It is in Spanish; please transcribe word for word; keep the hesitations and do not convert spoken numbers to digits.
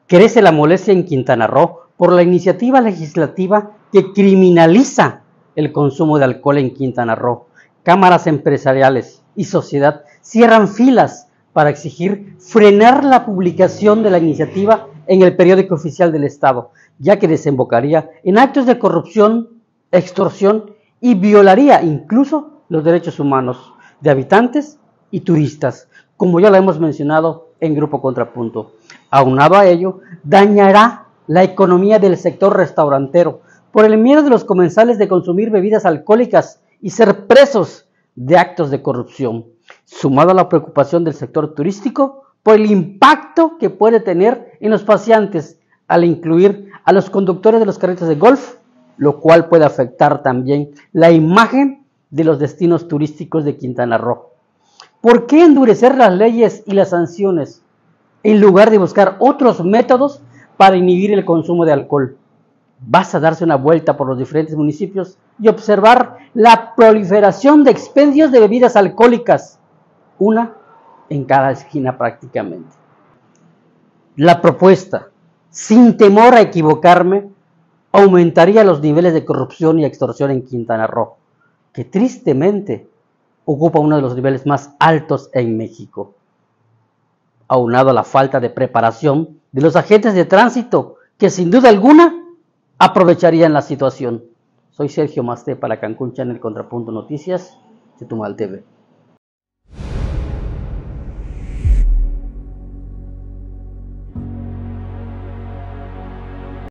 Crece la molestia en Quintana Roo por la iniciativa legislativa que criminaliza el consumo de alcohol en Quintana Roo. Cámaras empresariales y sociedad cierran filas para exigir frenar la publicación de la iniciativa en el periódico oficial del Estado, ya que desembocaría en actos de corrupción, extorsión y violaría incluso los derechos humanos de habitantes y turistas, como ya lo hemos mencionado en Grupo Contrapunto. Aunado a ello, dañará la economía del sector restaurantero por el miedo de los comensales de consumir bebidas alcohólicas y ser presos de actos de corrupción, sumado a la preocupación del sector turístico por el impacto que puede tener en los paseantes al incluir a los conductores de los carritos de golf, lo cual puede afectar también la imagen de los destinos turísticos de Quintana Roo. ¿Por qué endurecer las leyes y las sanciones en lugar de buscar otros métodos para inhibir el consumo de alcohol? Basta darse una vuelta por los diferentes municipios y observar la proliferación de expendios de bebidas alcohólicas, una en cada esquina prácticamente. La propuesta, sin temor a equivocarme, aumentaría los niveles de corrupción y extorsión en Quintana Roo, que tristemente ocupa uno de los niveles más altos en México, aunado a la falta de preparación de los agentes de tránsito, que sin duda alguna aprovecharían la situación. Soy Sergio Masté para Cancún Channel Contrapunto Noticias, Chetumal T V.